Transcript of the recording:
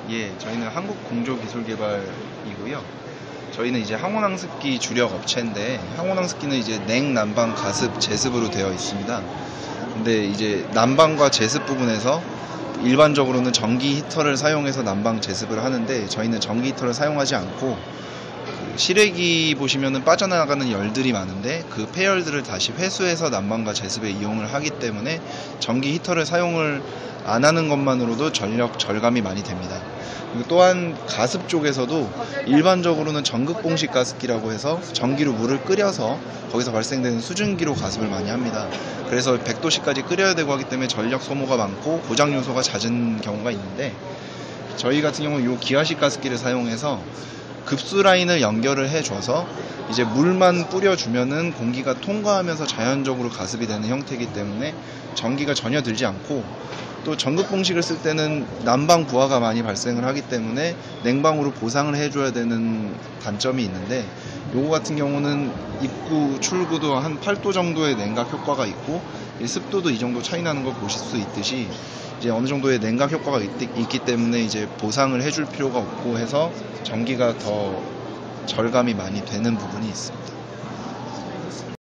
예, 저희는 한국공조기술개발이고요. 저희는 이제 항온항습기 주력 업체인데, 항온항습기는 이제 냉, 난방, 가습, 제습으로 되어 있습니다. 근데 이제 난방과 제습 부분에서 일반적으로는 전기 히터를 사용해서 난방 제습을 하는데, 저희는 전기 히터를 사용하지 않고 그 실외기 보시면은 빠져나가는 열들이 많은데, 그 폐열들을 다시 회수해서 난방과 제습에 이용을 하기 때문에 전기 히터를 사용을 안 하는 것만으로도 전력 절감이 많이 됩니다. 그리고 또한 가습 쪽에서도 일반적으로는 전극봉식 가습기라고 해서 전기로 물을 끓여서 거기서 발생되는 수증기로 가습을 많이 합니다. 그래서 100도씨까지 끓여야 되고 하기 때문에 전력 소모가 많고 고장 요소가 잦은 경우가 있는데, 저희 같은 경우는 이 기화식 가습기를 사용해서 급수 라인을 연결을 해줘서 이제 물만 뿌려주면은 공기가 통과하면서 자연적으로 가습이 되는 형태이기 때문에 전기가 전혀 들지 않고, 또 전극봉식을 쓸 때는 난방 부하가 많이 발생을 하기 때문에 냉방으로 보상을 해줘야 되는 단점이 있는데, 요거 같은 경우는 입구 출구도 한 8도 정도의 냉각 효과가 있고 습도도 이 정도 차이 나는 걸 보실 수 있듯이 이제 어느 정도의 냉각 효과가 있기 때문에 이제 보상을 해줄 필요가 없고 해서 전기가 더 절감이 많이 되는 부분이 있습니다.